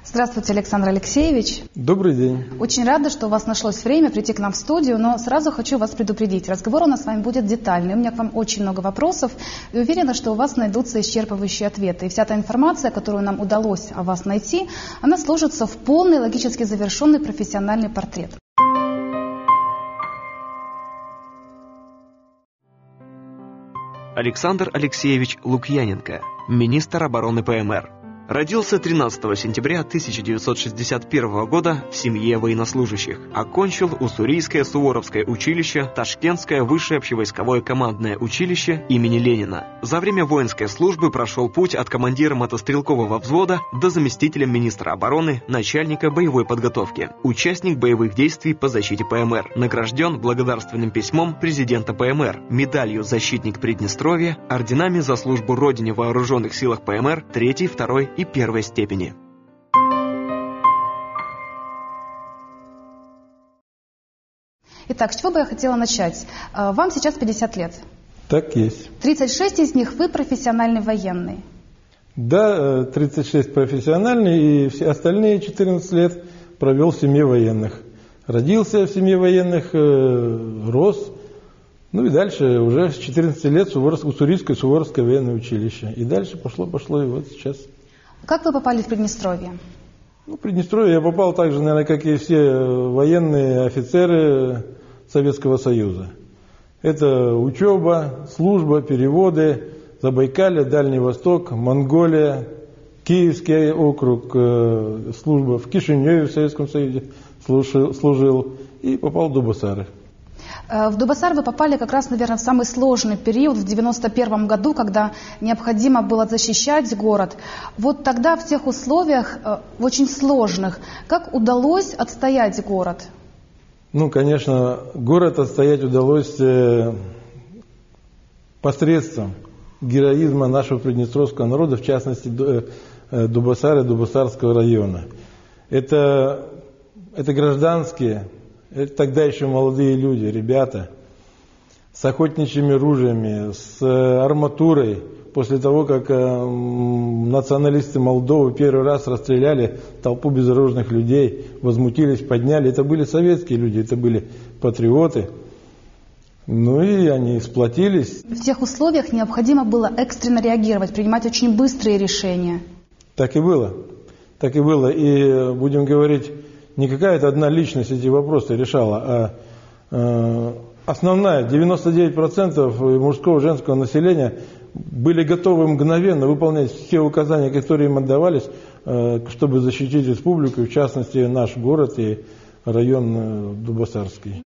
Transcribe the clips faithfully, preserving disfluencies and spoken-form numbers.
Здравствуйте, Александр Алексеевич. Добрый день. Очень рада, что у вас нашлось время прийти к нам в студию, но сразу хочу вас предупредить. Разговор у нас с вами будет детальный. У меня к вам очень много вопросов, и уверена, что у вас найдутся исчерпывающие ответы. И вся та информация, которую нам удалось о вас найти, она сложится в полный, логически завершенный профессиональный портрет. Александр Алексеевич Лукьяненко, министр обороны ПМР. Родился тринадцатого сентября тысяча девятьсот шестьдесят первого года в семье военнослужащих. Окончил Уссурийское Суворовское училище, Ташкентское высшее общевойсковое командное училище имени Ленина. За время воинской службы прошел путь от командира мотострелкового взвода до заместителя министра обороны, начальника боевой подготовки. Участник боевых действий по защите ПМР. Награжден благодарственным письмом президента ПМР, медалью «Защитник Приднестровья», орденами за службу Родине в вооруженных силах ПМР третьей, второй и первой степени. Итак, с чего бы я хотела начать? Вам сейчас пятьдесят лет. Так есть. тридцать шесть из них вы профессиональный военный. Да, тридцать шесть профессиональный, и все остальные четырнадцать лет провел в семье военных. Родился в семье военных, рос, ну и дальше уже с четырнадцати лет Уссурийское Суворовское военное училище. И дальше пошло-пошло, и вот сейчас. Как вы попали в Приднестровье? Ну, в Приднестровье я попал так же, наверное, как и все военные офицеры Советского Союза. Это учеба, служба, переводы, Забайкалье, Дальний Восток, Монголия, Киевский округ, служба в Кишиневе в Советском Союзе служил, служил и попал в Дубасары. В Дубасар вы попали как раз, наверное, в самый сложный период, в девяносто первом году, когда необходимо было защищать город. Вот тогда в тех условиях, очень сложных, как удалось отстоять город? Ну, конечно, город отстоять удалось посредством героизма нашего приднестровского народа, в частности, Дубасара и Дубасарского района. Это, это гражданские... Это тогда еще молодые люди, ребята, с охотничьими ружьями, с арматурой. После того, как националисты Молдовы первый раз расстреляли толпу безоружных людей, возмутились, подняли. Это были советские люди, это были патриоты. Ну и они сплотились. В тех условиях необходимо было экстренно реагировать, принимать очень быстрые решения. Так и было. Так и было. И будем говорить... Не какая-то одна личность эти вопросы решала, а э, основная, девяносто девять процентов мужского и женского населения были готовы мгновенно выполнять все указания, которые им отдавались, э, чтобы защитить республику, в частности наш город и район э, Дубасарский.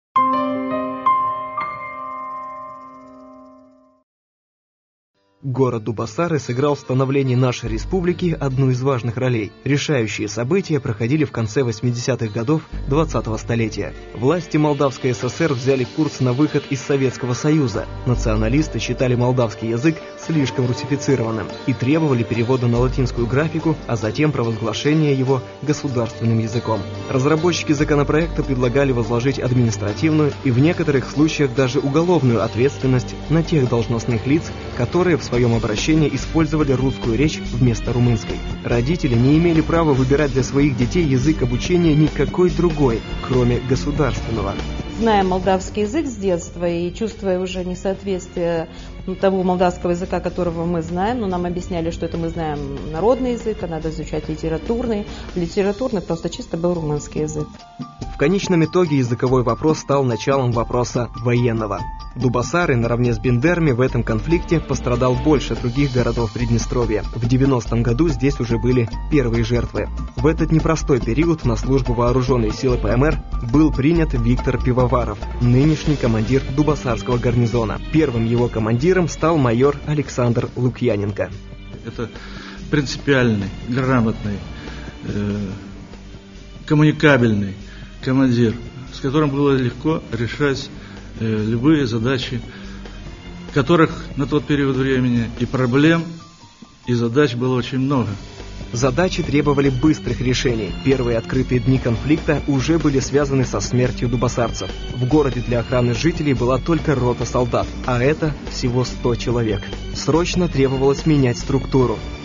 Город Дубасары сыграл в становлении нашей республики одну из важных ролей. Решающие события проходили в конце восьмидесятых годов двадцатого столетия. Власти Молдавской ССР взяли курс на выход из Советского Союза. Националисты считали молдавский язык слишком русифицированным и требовали перевода на латинскую графику, а затем провозглашения его государственным языком. Разработчики законопроекта предлагали возложить административную и в некоторых случаях даже уголовную ответственность на тех должностных лиц, которые в В своем обращении использовали русскую речь вместо румынской. Родители не имели права выбирать для своих детей язык обучения никакой другой, кроме государственного. Зная молдавский язык с детства и чувствуя уже несоответствие того молдавского языка, которого мы знаем, но нам объясняли, что это мы знаем народный язык, а надо изучать литературный. Литературный просто чисто был румынский язык. В конечном итоге языковой вопрос стал началом вопроса военного. Дубасары наравне с Бендерами в этом конфликте пострадал больше других городов Приднестровья. В девяностом году здесь уже были первые жертвы. В этот непростой период на службу вооруженной силы ПМР был принят Виктор Пивоваров, нынешний командир Дубасарского гарнизона. Первым его командиром стал майор Александр Лукьяненко. Это принципиальный, грамотный, э, коммуникабельный командир, с которым было легко решать э, любые задачи, которых на тот период времени и проблем, и задач было очень много. Задачи требовали быстрых решений. Первые открытые дни конфликта уже были связаны со смертью дубасарцев. В городе для охраны жителей была только рота солдат, а это всего сто человек. Срочно требовалось менять структуру.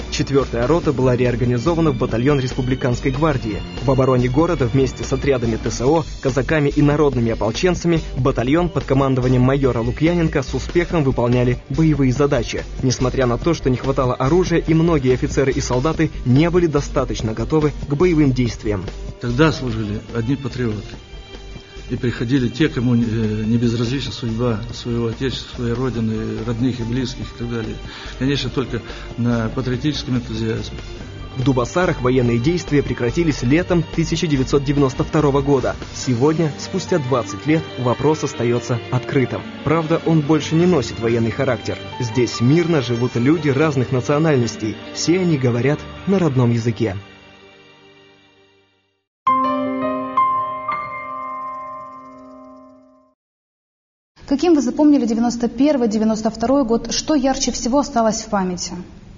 Четвертая рота была реорганизована в батальон Республиканской гвардии. В обороне города вместе с отрядами ТСО, казаками и народными ополченцами батальон под командованием майора Лукьяненко с успехом выполняли боевые задачи. Несмотря на то, что не хватало оружия, и многие офицеры и солдаты не были достаточно готовы к боевым действиям. Тогда служили одни патриоты. И приходили те, кому не безразлична судьба своего отечества, своей родины, родных и близких и так далее. Конечно, только на патриотическом энтузиазме. В Дубосарах военные действия прекратились летом тысяча девятьсот девяносто второго года. Сегодня, спустя двадцать лет, вопрос остается открытым. Правда, он больше не носит военный характер. Здесь мирно живут люди разных национальностей. Все они говорят на родном языке. Каким вы запомнили девяносто первый — девяносто второй год? Что ярче всего осталось в памяти?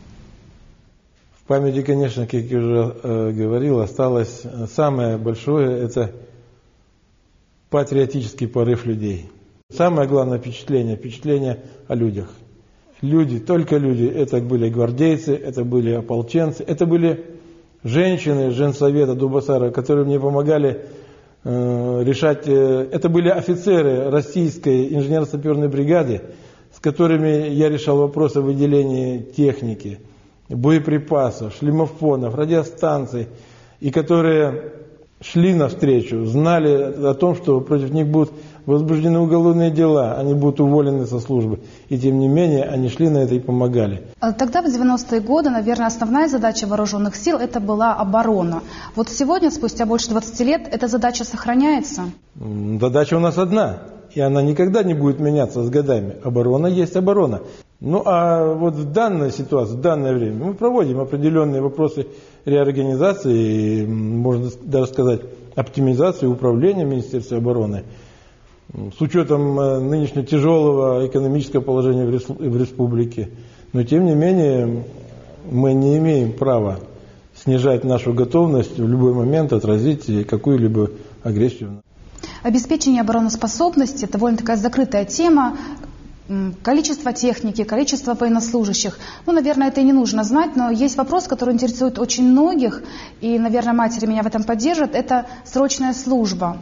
В памяти, конечно, как я уже э, говорил, осталось самое большое – это патриотический порыв людей. Самое главное впечатление – впечатление о людях. Люди, только люди – это были гвардейцы, это были ополченцы, это были женщины женсовета Дубосара, которые мне помогали решать. Это были офицеры российской инженерно-саперной бригады, с которыми я решал вопросы о выделении техники, боеприпасов, шлемофонов, радиостанций, и которые шли навстречу, знали о том, что против них будут возбуждены уголовные дела, они будут уволены со службы. И тем не менее, они шли на это и помогали. Тогда, в девяностые годы, наверное, основная задача вооруженных сил – это была оборона. Вот сегодня, спустя больше двадцати лет, эта задача сохраняется? Задача у нас одна, и она никогда не будет меняться с годами. Оборона есть оборона. Ну а вот в данной ситуации, в данное время мы проводим определенные вопросы реорганизации, можно даже сказать, оптимизации управления Министерства обороны. С учетом нынешнего тяжелого экономического положения в республике. Но тем не менее мы не имеем права снижать нашу готовность в любой момент отразить какую-либо агрессию. Обеспечение обороноспособности – это довольно такая закрытая тема. Количество техники, количество военнослужащих. Ну, наверное, это и не нужно знать, но есть вопрос, который интересует очень многих, и, наверное, матери меня в этом поддержат. Это срочная служба.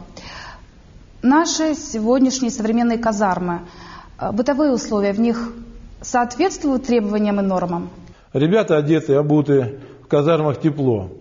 Наши сегодняшние современные казармы, бытовые условия в них соответствуют требованиям и нормам? Ребята одеты, обуты, в казармах тепло.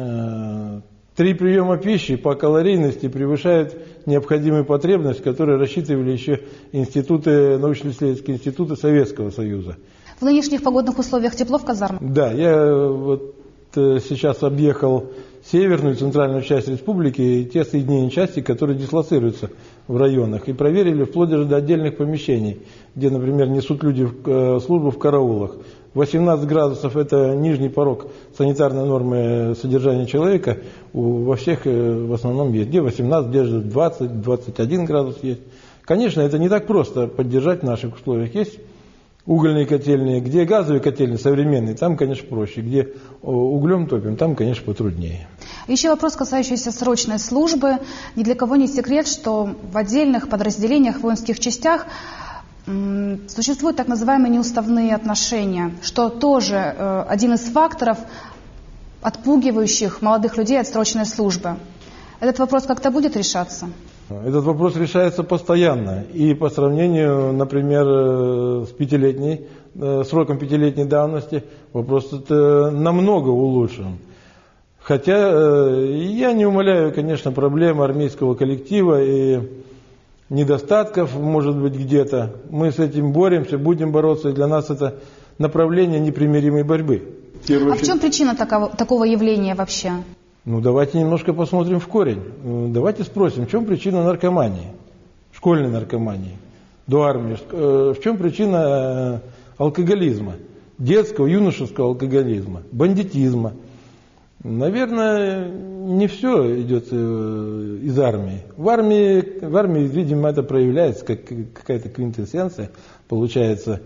Три приема пищи по калорийности превышают необходимую потребность, которую рассчитывали еще институты, научно-исследовательские институты Советского Союза. В нынешних погодных условиях тепло в казармах? Да, я вот сейчас объехал северную и центральную часть республики и те соединения части, которые дислоцируются в районах, и проверили вплоть даже до отдельных помещений, где, например, несут люди службу в караулах. восемнадцать градусов – это нижний порог санитарной нормы содержания человека. Во всех в основном есть. Где восемнадцать, где же двадцать, двадцать один градус есть. Конечно, это не так просто поддержать в наших условиях. Есть угольные котельные, где газовые котельные современные, там, конечно, проще. Где углем топим, там, конечно, потруднее. Еще вопрос, касающийся срочной службы. Ни для кого не секрет, что в отдельных подразделениях, в воинских частях существуют так называемые неуставные отношения, что тоже э, один из факторов, отпугивающих молодых людей от срочной службы. Этот вопрос как-то будет решаться? Этот вопрос решается постоянно. И по сравнению, например, с пятилетней, э, сроком пятилетней давности, вопрос это намного улучшен. Хотя э, я не умаляю, конечно, проблем армейского коллектива и недостатков, может быть, где-то. Мы с этим боремся, будем бороться, и для нас это направление непримиримой борьбы. А в чем причина такого, такого явления вообще? Ну, давайте немножко посмотрим в корень. Давайте спросим, в чем причина наркомании, школьной наркомании, до армии? В чем причина алкоголизма, детского, юношеского алкоголизма, бандитизма? Наверное, не все идет из армии. В армии, в армии, видимо, это проявляется, как какая-то квинтэссенция, получается.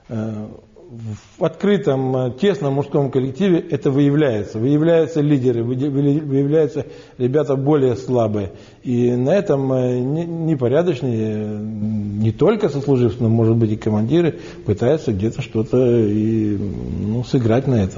В открытом, тесном мужском коллективе это выявляется. Выявляются лидеры, выявляются ребята более слабые. И на этом непорядочные, не только сослуживцы, но, может быть, и командиры пытаются где-то что-то и, ну, сыграть на этом.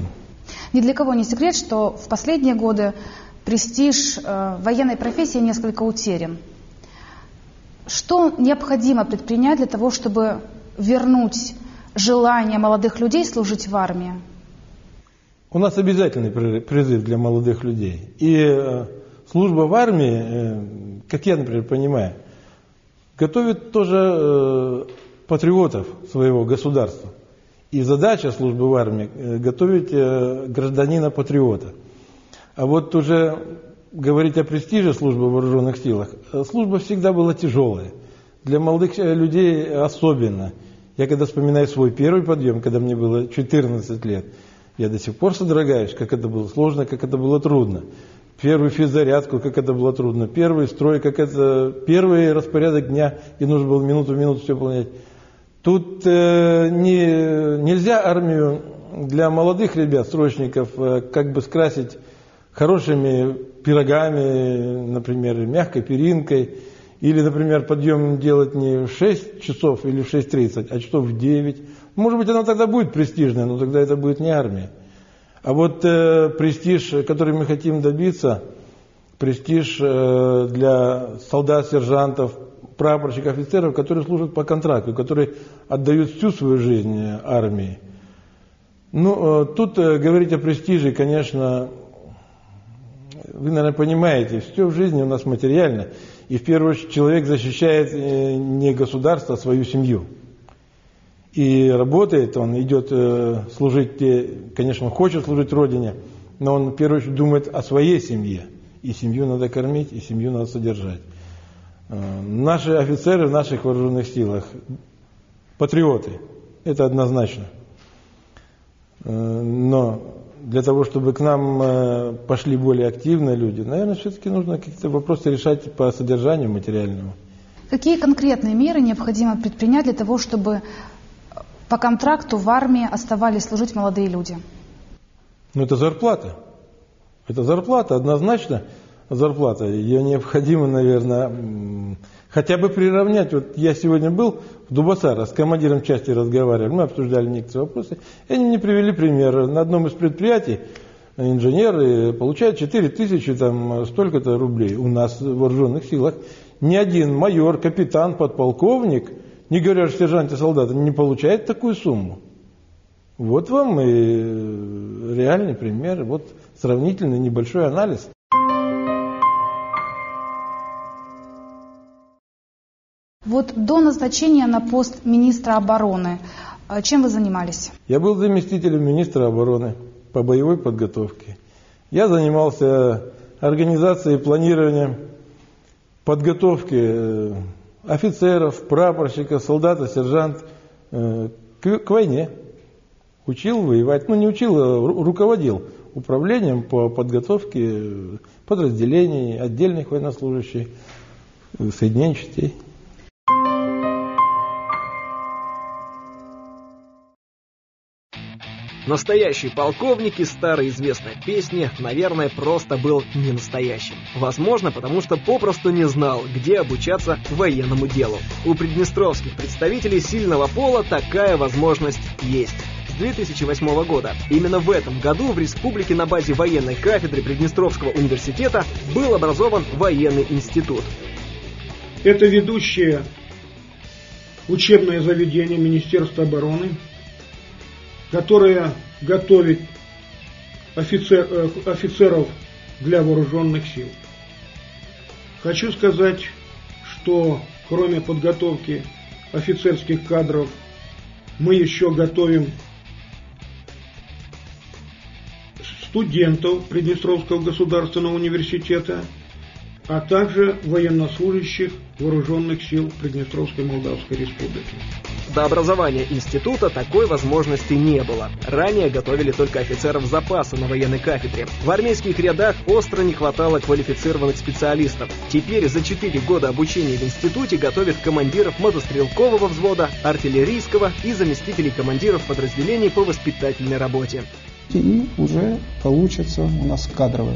Ни для кого не секрет, что в последние годы престиж э, военной профессии несколько утерян. Что необходимо предпринять для того, чтобы вернуть желание молодых людей служить в армии? У нас обязательный призыв для молодых людей. И э, служба в армии, э, как я, например, понимаю, готовит тоже э, патриотов своего государства. И задача службы в армии э, готовить э, гражданина-патриота. А вот уже говорить о престиже службы в вооруженных силах, служба всегда была тяжелая. Для молодых людей особенно. Я когда вспоминаю свой первый подъем, когда мне было четырнадцать лет, я до сих пор содрогаюсь, как это было сложно, как это было трудно. Первую физзарядку, как это было трудно. Первый строй, как это... Первый распорядок дня, и нужно было минуту в минуту все выполнять. Тут э, не, нельзя армию для молодых ребят, срочников, э, как бы скрасить хорошими пирогами, например, мягкой перинкой. Или, например, подъем делать не в шесть часов или в шесть тридцать, а часов в девять. Может быть, она тогда будет престижная, но тогда это будет не армия. А вот э, престиж, который мы хотим добиться, престиж э, для солдат, сержантов, прапорщиков, офицеров, которые служат по контракту, которые отдают всю свою жизнь армии. Ну, э, тут э, говорить о престиже, конечно, вы, наверное, понимаете, все в жизни у нас материально. И в первую очередь человек защищает не государство, а свою семью. И работает, он идет служить, конечно, он хочет служить Родине, но он в первую очередь думает о своей семье. И семью надо кормить, и семью надо содержать. Наши офицеры в наших вооруженных силах патриоты, это однозначно. Но для того, чтобы к нам пошли более активные люди, наверное, все-таки нужно какие-то вопросы решать по содержанию материальному. Какие конкретные меры необходимо предпринять для того, чтобы по контракту в армии оставались служить молодые люди? Ну, это зарплата. Это зарплата, однозначно зарплата. Ее необходимо, наверное, хотя бы приравнять. Вот я сегодня был в Дубасаре, с командиром части разговаривали, мы обсуждали некоторые вопросы, и они мне привели пример. На одном из предприятий инженеры получают четыре тысячи, там, столько-то рублей. У нас в вооруженных силах ни один майор, капитан, подполковник, не говоря о сержанте, солдате, не получает такую сумму. Вот вам и реальный пример, вот сравнительный небольшой анализ. Вот до назначения на пост министра обороны, чем вы занимались? Я был заместителем министра обороны по боевой подготовке. Я занимался организацией и планированием подготовки офицеров, прапорщиков, солдат, сержант к, к войне. Учил воевать, ну не учил, а руководил управлением по подготовке подразделений, отдельных военнослужащих, соединений частей. Настоящий полковник из старой известной песни, наверное, просто был не настоящим. Возможно, потому что попросту не знал, где обучаться военному делу. У приднестровских представителей сильного пола такая возможность есть. С две тысячи восьмого года. Именно в этом году в республике на базе военной кафедры Приднестровского университета был образован военный институт. Это ведущее учебное заведение Министерства обороны, которое готовит офицер, офицеров для вооруженных сил. Хочу сказать, что кроме подготовки офицерских кадров, мы еще готовим студентов Приднестровского государственного университета, а также военнослужащих вооруженных сил Приднестровской Молдавской Республики. До образования института такой возможности не было. Ранее готовили только офицеров запаса на военной кафедре. В армейских рядах остро не хватало квалифицированных специалистов. Теперь за четыре года обучения в институте готовят командиров мотострелкового взвода, артиллерийского и заместителей командиров подразделений по воспитательной работе. И уже получатся у нас кадровые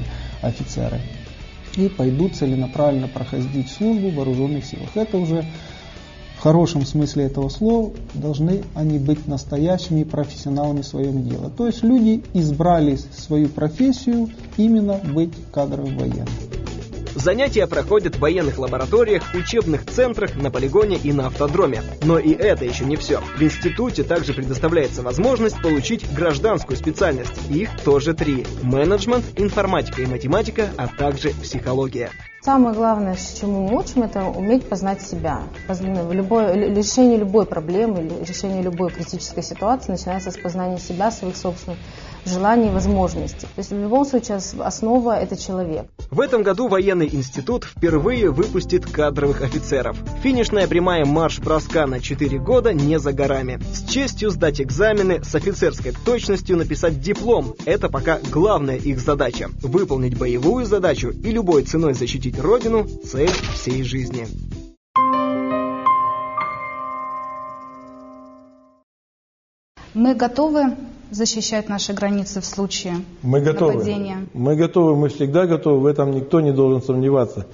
офицеры. И пойдут целенаправленно проходить службу в вооруженных силах. Это уже в хорошем смысле этого слова должны они быть настоящими профессионалами в своем деле. То есть люди избрали свою профессию именно быть кадровым военным. Занятия проходят в военных лабораториях, учебных центрах, на полигоне и на автодроме. Но и это еще не все. В институте также предоставляется возможность получить гражданскую специальность. Их тоже три. Менеджмент, информатика и математика, а также психология. Самое главное, чему мы учим, это уметь познать себя. Любое, решение любой проблемы, решение любой критической ситуации начинается с познания себя, своих собственных желаний и возможностей. То есть в любом случае основа – это человек. В этом году военный институт впервые выпустит кадровых офицеров. Финишная прямая марш-броска на четыре года не за горами. С честью сдать экзамены, с офицерской точностью написать диплом – это пока главная их задача. Выполнить боевую задачу и любой ценой защитить Родину – цель всей жизни. Мы готовы защищать наши границы в случае мы готовы. нападения? Мы готовы, мы всегда готовы, в этом никто не должен сомневаться.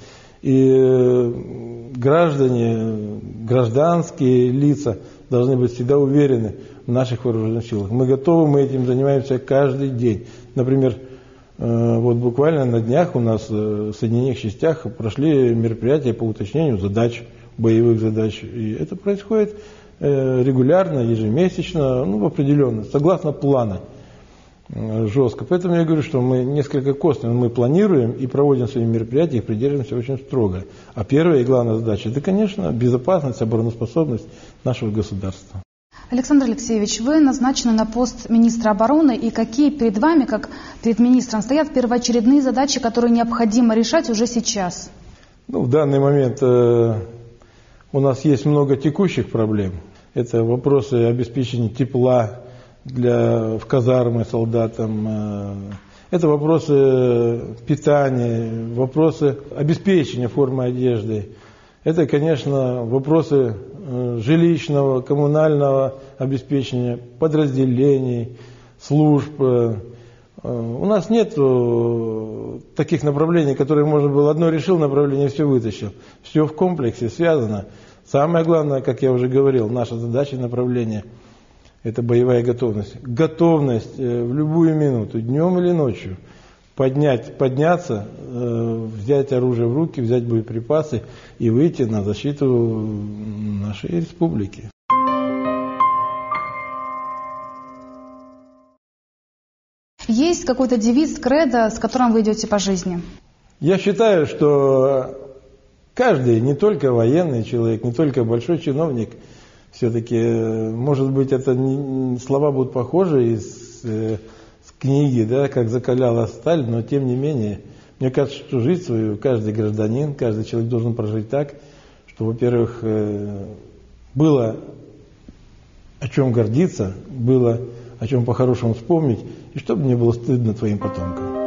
И граждане, гражданские лица должны быть всегда уверены в наших вооруженных силах. Мы готовы, мы этим занимаемся каждый день. Например, вот буквально на днях у нас в Соединенных частях прошли мероприятия по уточнению задач, боевых задач. И это происходит регулярно, ежемесячно, ну, определенно, согласно плана, жестко. Поэтому я говорю, что мы несколько косвенно мы планируем и проводим свои мероприятия, их придерживаемся очень строго. А первая и главная задача – это, конечно, безопасность, обороноспособность нашего государства. Александр Алексеевич, вы назначены на пост министра обороны, и какие перед вами, как перед министром, стоят первоочередные задачи, которые необходимо решать уже сейчас? Ну, в данный момент э, у нас есть много текущих проблем. Это вопросы обеспечения тепла для, в казармы солдатам, э, это вопросы питания, вопросы обеспечения формы одежды. Это, конечно, вопросы жилищного, коммунального обеспечения, подразделений, служб. У нас нет таких направлений, которые можно было одно решил направление, все вытащил. Все в комплексе связано. Самое главное, как я уже говорил, наша задача и направление – это боевая готовность. Готовность в любую минуту, днем или ночью, поднять, подняться, взять оружие в руки, взять боеприпасы и выйти на защиту нашей республики. Есть какой-то девиз, кредо, с которым вы идете по жизни? Я считаю, что каждый, не только военный человек, не только большой чиновник, все-таки, может быть, это не, слова будут похожи из э, с книги, да, как закаляла сталь, но тем не менее, мне кажется, что жизнь свою каждый гражданин, каждый человек должен прожить так, что, во-первых, э, было о чем гордиться, было о чем по-хорошему вспомнить, и чтобы не было стыдно твоим потомкам.